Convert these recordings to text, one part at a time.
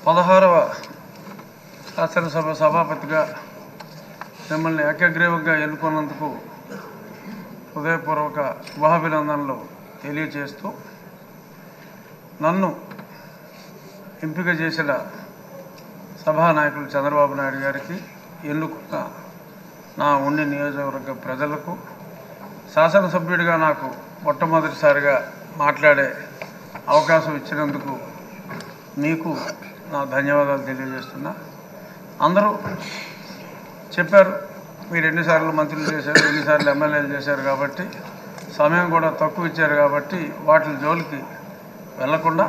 16వ శాసనసభ సభాపతిగా మిమ్మల్ని ఏకగ్రీవంగా ఎన్నుకున్నందుకు హృదయపూర్వక శుభాభినందనలు తెలియజేస్తూ నన్ను ఎంపిక చేసిన సభానాయకులు చంద్రబాబు నాయుడు గారికి, ఎన్నుకున్న నా ఉండి నియోజకవర్గ ప్రజలకు, శాసనసభ్యుడిగా నాకు మొట్టమొదటిసారిగా మాట్లాడే అవకాశం ఇచ్చినందుకు మీకు నా ధన్యవాదాలు తెలియజేస్తున్నా. అందరూ చెప్పారు, మీరు ఎన్నిసార్లు మంత్రులు చేశారు, ఎన్నిసార్లు ఎమ్మెల్యేలు చేశారు కాబట్టి సమయం కూడా తక్కువ ఇచ్చారు కాబట్టి వాటి జోలికి వెళ్లకుండా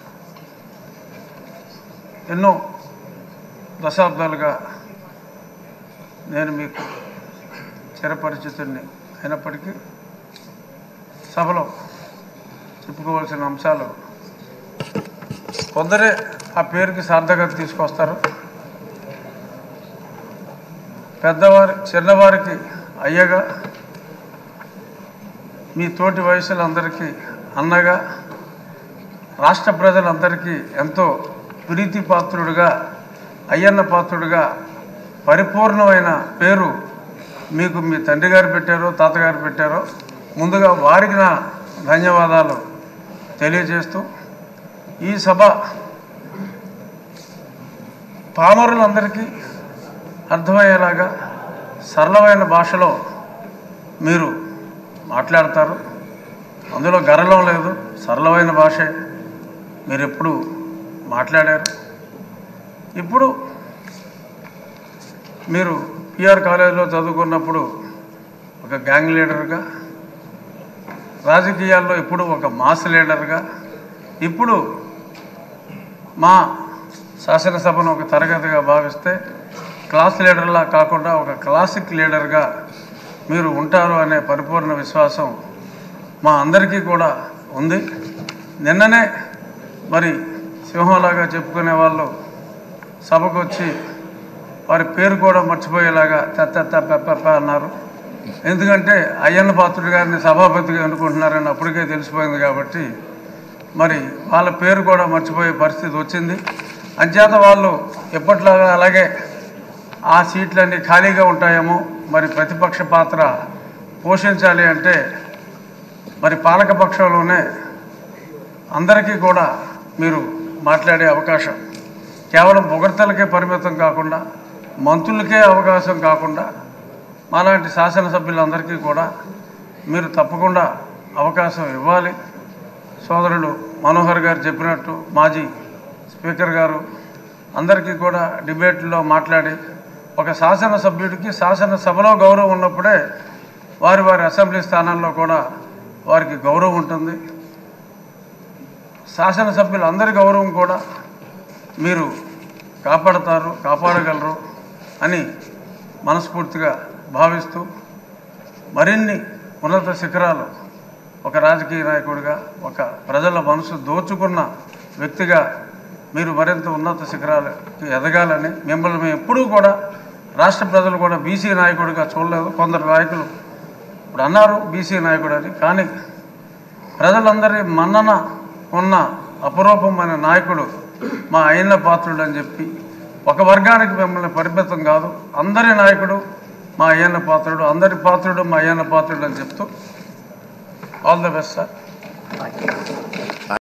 ఎన్నో దశాబ్దాలుగా నేను మీకు చిరపరిచితుడిని అయినప్పటికీ సభలో చెప్పుకోవాల్సిన అంశాలు కొందరే ఆ పేరుకి సార్థకత తీసుకొస్తారు. చిన్నవారికి అయ్యగా, మీ తోటి వయసులందరికీ అన్నగా, రాష్ట్ర ప్రజలందరికీ ఎంతో ప్రీతిపాత్రుడుగా, అయ్యన్న పాత్రుడుగా పరిపూర్ణమైన పేరు మీకు మీ తండ్రి గారు పెట్టారో తాతగారు పెట్టారో, ముందుగా వారికి నా ధన్యవాదాలు తెలియజేస్తూ, ఈ సభ పామరులందరికీ అర్థమయ్యేలాగా సరళమైన భాషలో మీరు మాట్లాడతారు. అందులో గరళం లేదు, సరళమైన భాషే మీరు ఎప్పుడు మాట్లాడారు. ఇప్పుడు మీరు పిఆర్ కాలేజీలో చదువుకున్నప్పుడు ఒక గ్యాంగ్ లీడర్గా, రాజకీయాల్లో ఇప్పుడు ఒక మాస్ లీడర్గా, ఇప్పుడు మా శాసనసభను ఒక తరగతిగా భావిస్తే క్లాస్ లీడర్లా కాకుండా ఒక క్లాసిక్ లీడర్గా మీరు ఉంటారు అనే పరిపూర్ణ విశ్వాసం మా అందరికీ కూడా ఉంది. నిన్ననే మరి సింహంలాగా చెప్పుకునే వాళ్ళు సభకు వచ్చి వారి పేరు కూడా మర్చిపోయేలాగా పెప్ప అన్నారు. ఎందుకంటే అయ్యన్న పాత్రుడు గారిని సభాపతిగా ఎన్నుకుంటున్నారని అప్పటికే తెలిసిపోయింది కాబట్టి మరి వాళ్ళ పేరు కూడా మర్చిపోయే పరిస్థితి వచ్చింది. అంచేత వాళ్ళు ఎప్పట్లాగా అలాగే ఆ సీట్లన్నీ ఖాళీగా ఉంటాయేమో, మరి ప్రతిపక్ష పాత్ర పోషించాలి అంటే మరి పాలకపక్షంలోనే అందరికీ కూడా మీరు మాట్లాడే అవకాశం, కేవలం పొగడ్తలకే పరిమితం కాకుండా, మంత్రులకే అవకాశం కాకుండా మాలాంటి శాసనసభ్యులందరికీ కూడా మీరు తప్పకుండా అవకాశం ఇవ్వాలి. సోదరుడు మనోహర్ గారు చెప్పినట్టు మాజీ స్పీకర్ గారు అందరికీ కూడా డిబేట్లో మాట్లాడి, ఒక శాసనసభ్యుడికి శాసనసభలో గౌరవం ఉన్నప్పుడే వారి అసెంబ్లీ స్థానాల్లో కూడా వారికి గౌరవం ఉంటుంది. శాసనసభ్యులందరి గౌరవం కూడా మీరు కాపాడగలరు అని మనస్ఫూర్తిగా భావిస్తూ, మరిన్ని ఉన్నత శిఖరాలు ఒక రాజకీయ నాయకుడిగా, ఒక ప్రజల మనసు దోచుకున్న వ్యక్తిగా మీరు మరింత ఉన్నత శిఖరాలకి ఎదగాలని, మిమ్మల్ని మేము ఎప్పుడూ కూడా రాష్ట్ర ప్రజలు కూడా బీసీ నాయకుడిగా చూడలేదు. కొందరు నాయకులు ఇప్పుడు అన్నారు బీసీ నాయకుడు అని, కానీ ప్రజలందరి మన్నన ఉన్న అపరూపమైన నాయకుడు మా అయ్యన్న పాత్రుడు అని చెప్పి, ఒక వర్గానికి మిమ్మల్ని పరిమితం కాదు, అందరి నాయకుడు మా అయ్యన్న పాత్రుడు, అందరి పాత్రుడు మా అయ్యన్న పాత్రుడు అని చెప్తూ ఆల్ ద బెస్ట్ సార్.